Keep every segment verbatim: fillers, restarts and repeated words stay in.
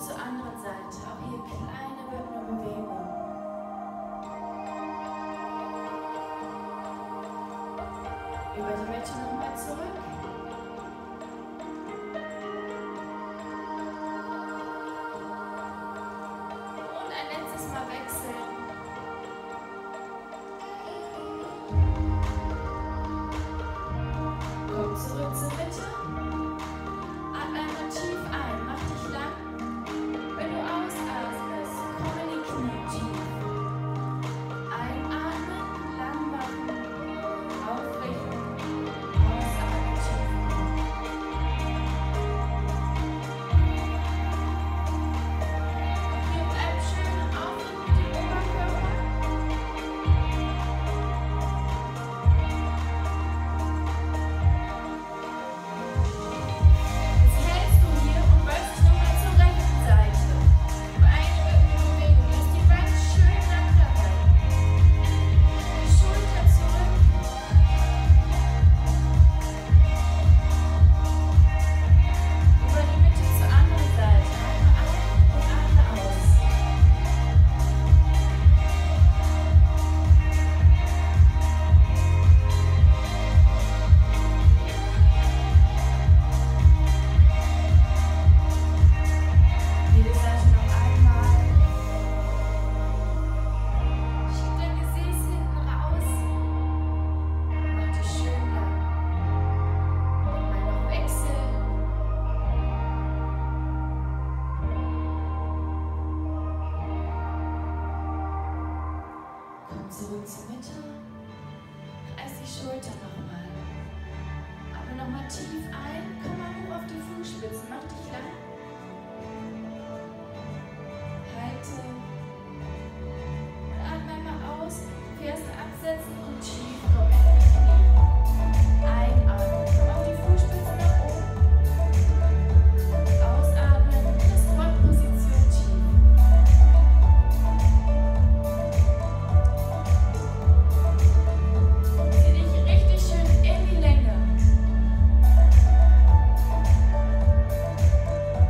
zur anderen Seite. Auch hier kleine Bewegung. Über die Mitte nochmal zurück. Und ein letztes Mal wechseln. Komm zurück zur Mitte. Atme einmal tief ein, mach dich lang. Wenn du ausatmest, komm in die Knie tief. Einatmen, lang machen, aufrichten, ausatmen, tief. Und hier bleib schön aufrichten mit dem Oberkörper. Jetzt hältst du hier und beugst dich nochmal zur rechten Seite. Für eine Rückenbewegung. Lass die Beine schön lang dabei. Die Schulter zurück. Über die Mitte zur anderen Seite. Atme ein und atme aus. Jede Seite noch einmal. Schieb dein Gesäß hinten raus. Mach dich schön lang. Nochmal noch wechseln. Komm zurück zur Mitte. Reiß die Schulter nochmal. Atme nochmal tief ein. Komm mal hoch auf die Fußspitzen. Mach dich lang. Halte. Und atme einmal aus. Ferse absetzen und tief kommen in die Knie. Einatmen. Komm auf die Fußspitzen nach oben. Ausatmen. Brustposition tief. Zieh dich richtig schön in die Länge.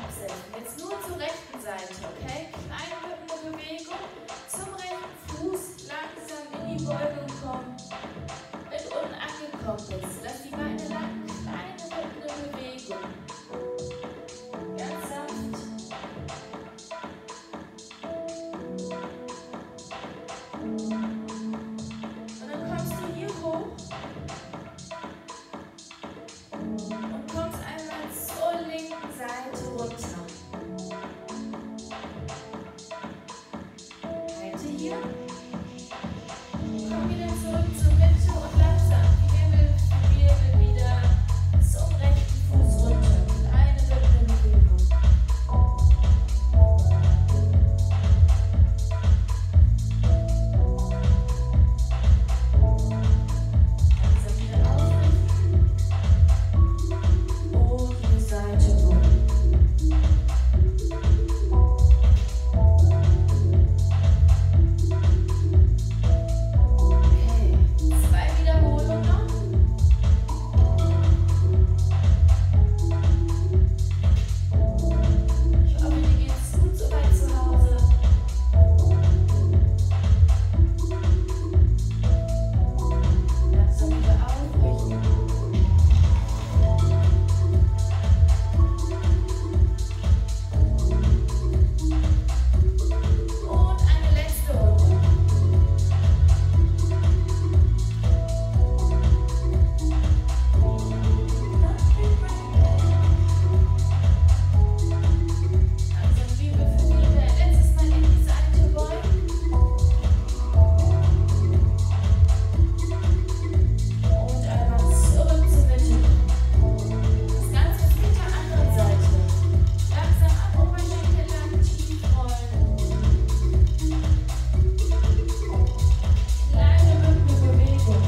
absetzen. Jetzt nur zur rechten Seite, okay? Kleine hüpfende Bewegung. Zum rechten Fuß langsam in die Beugung kommen. Mit unten angekommen bist. Lass die Beine lang. Kleine hüpfende Bewegung. Ganz sanft. Und dann kommst du hier hoch. Und kommst einmal zur linken Seite runter. Halte hier. Komm wieder zurück zur Mitte und langsam die Wirbel, Wirbel wieder zum rechten Fuß runter. Kleine hüpfende Bewegung. Langsam wieder aufrichten. Und die Seite hoch. Okay, zwei Wiederholungen noch. Ich hoffe, dir geht es gut soweit zu Hause. Langsam wieder aufrichten. Und eine letzte Runde. Langsam Wirbel für Wirbel. Letztes Mal in die Seite beugen. Und einmal zurück zur Mitte. Das Ganze ist mit der anderen Seite. Langsam am Oberschenkel lang tief rollen. Kleine hüpfende Bewegung.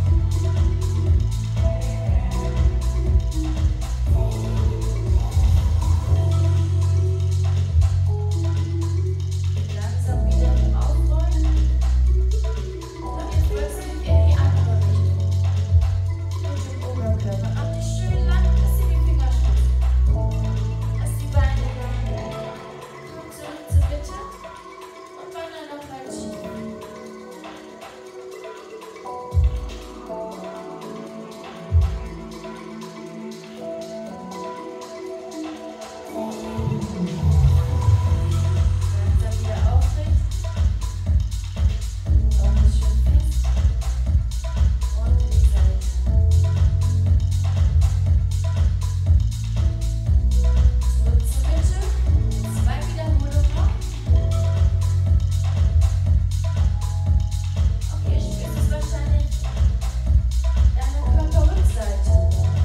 Langsam wieder aufrollen. Und jetzt wechseln wir in die andere Richtung. Mit dem Oberkörper. Mach dich schön lang bis in die Fingerspitzen. Lass die Beine lang. Komm zurück zur Mitte. Und wandern nochmal tief. Langsam wieder aufrichten. Bauch ist schön fest. Und in die Seite. Zurück zur Mitte. Zwei Wiederholungen noch. Okay, spürst es wahrscheinlich deine Körperrückseite.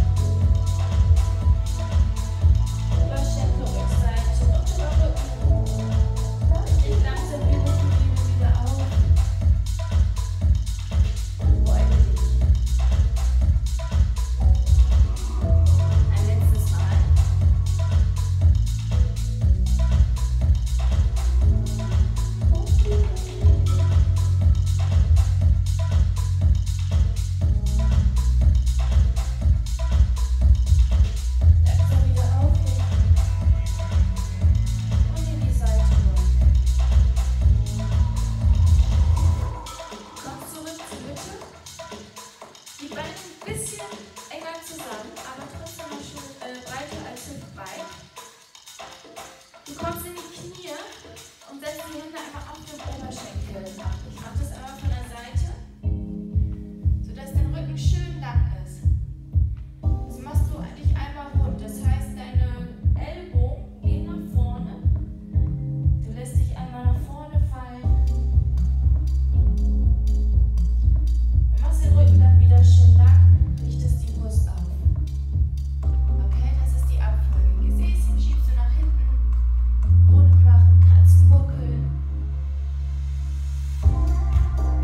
Oberschenkelrückseite, unterer Rücken. Richtig langsam Wirbel für Wirbel wieder auf. Und beuge dich. Ein letztes Mal. Langsam wieder aufrichten. Und in die Seite beugen. Komm zurück zur Mitte. Die Beine ein bisschen enger zusammen, aber trotzdem noch schön äh, breiter als hüftbreit. Du kommst in die Knie und setzt die Hände einmal auf den Oberschenkel ab. Ich mache das einmal von der Seite, sodass dein Rücken schön lang ist. Das machst du eigentlich einmal rund. Das heißt, deine Ellbogen gehen nach vorne. Du lässt dich einmal nach vorne fallen. Du machst den Rücken dann wieder schön lang, richtest die Brust auf. Okay, das ist die Abfolge. Gesäß schiebst du nach hinten, rund machen, Katzenbuckel.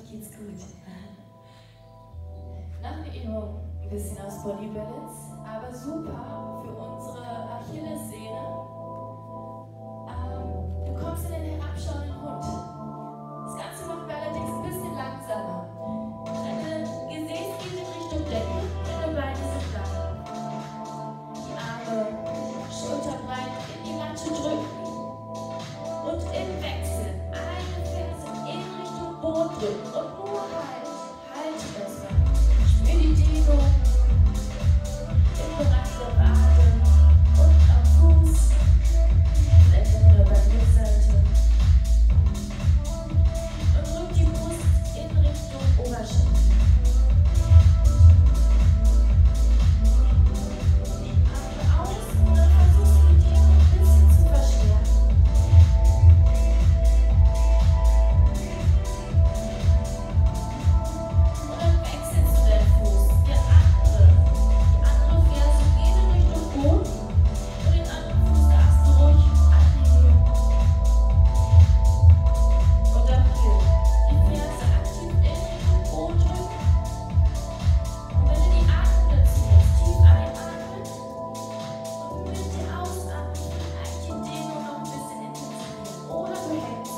geht's gut. Nach der Übung ein bisschen aus Body Balance, aber super für unsere Achillessehne. Ähm, du kommst in den herabschauenden Hund. Das Ganze machen wir allerdings ein bisschen langsamer. Deine Gesäß geht in Richtung Decke, deine Beine sind lang. Die Arme schulterbreit in die Matte drücken. Und im Wechsel eine Ferse in Richtung Boden drücken und nur halten. Halte das mal. Spür die Dehnung im Bereich der Wade und am Fuß. Vielleicht auch wieder bei der Rückseite. Und drück die Brust in Richtung Oberschenkel. Atme aus und dann versuchst du die Dehnung ein bisschen zu verstärken. Und dann wechselst du deinen Fuß. Der andere, die andere Ferse geht in Richtung Boden und den anderen Fuß darfst du ruhig anheben. Und dann hier die Ferse aktiv in Richtung Boden drücken. Und wenn du die Atmung dazu nimmst, tief einatmen und mit der Ausatmung vielleicht die Dehnung noch ein bisschen intensivieren. Oder du hältst.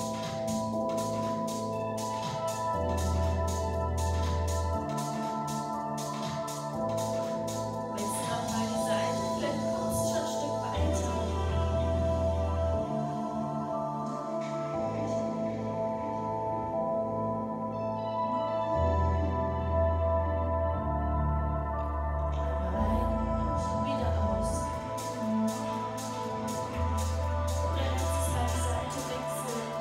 Wechsel nochmal die Seite, vielleicht kommst du schon ein Stück weiter. Einmal rein, wieder aus. Und dann letztes Mal die Seite wechseln.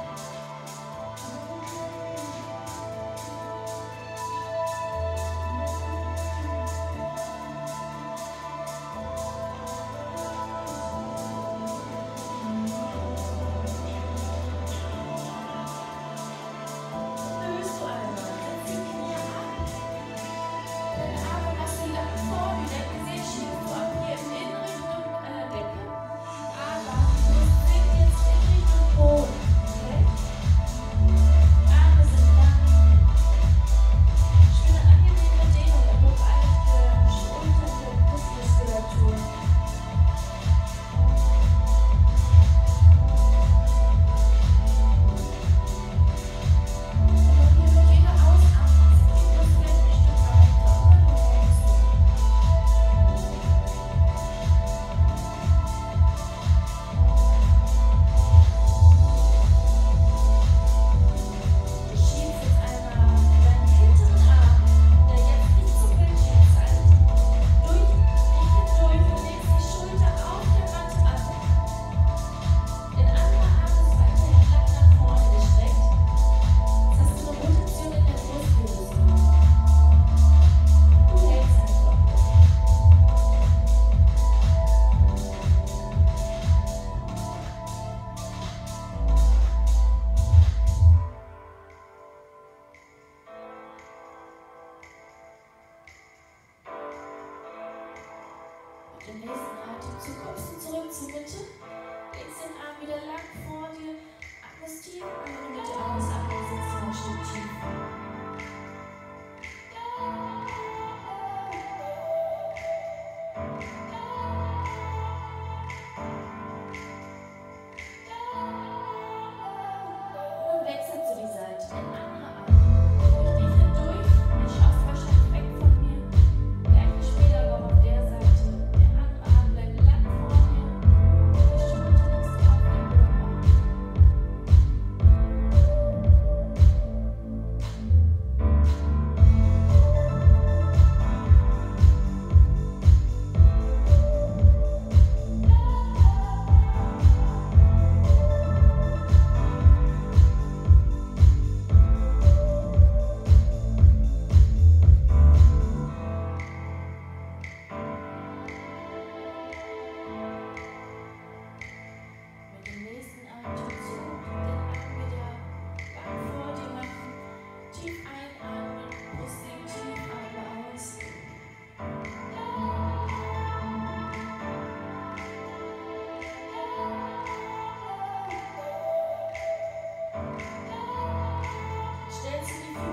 Löst du einmal, setz die Knie ab. Deine Arme machst du lang vor, wie dein Gesäß schiebst du ab hier in Richtung äh, Decke. Aber du sinkt jetzt in Richtung Boden. Okay? Arme sind lang. Spür eine angenehme Dehnung im Bereich der Schulter, der Brustmuskulatur. Und hier mit jeder Ausatmung geht das vielleicht ein Stück weiter. Und dann hältst du. Du schiebst jetzt einmal deinen hinteren Arm, der jetzt nicht zum Bildschirm zeigt, durch dich hindurch und legst die Schulter auf der Matte ab. Der andere Arm ist weiterhin lang nach vorne gestreckt. Jetzt hast du eine Rotation in der Brustwirbelsäule. Du hältst einfach. Mit dem nächsten Atemzug kommst du zurück zur Mitte, legst den Arm wieder lang vor dir, atmest tief ein und mit der Ausatmung sitzt du ein Stück tiefer. Und dann wechselst du die Seite, den anderen Arm. Durch dich hindurch, du schaust wahrscheinlich weg von mir. Gleiche Spieler noch auf der Seite. Der andere Arm bleibt lang vor dir. Die Schulter legst du auf den Boden auf. Mit dem nächsten Atemzug den Arm wieder lang vor dir machen. Tief einatmen, Brust sinkt tief, atme aus. Stellst du die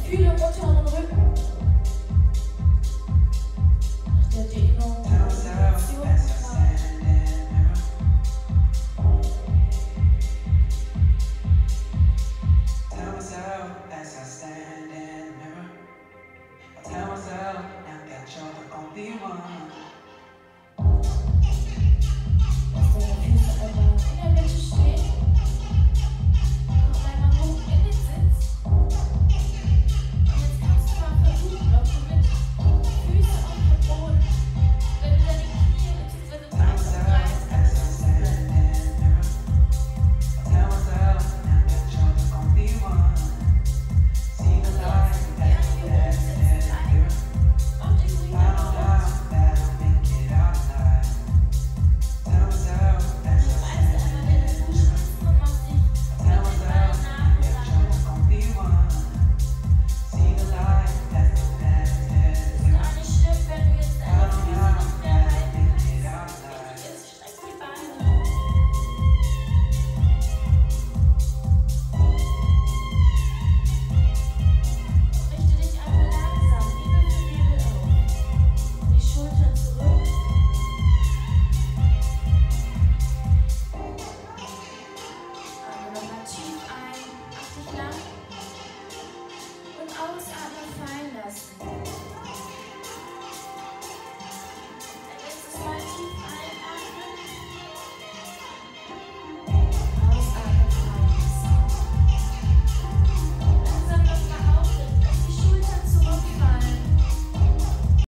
Fühle im unteren Rücken.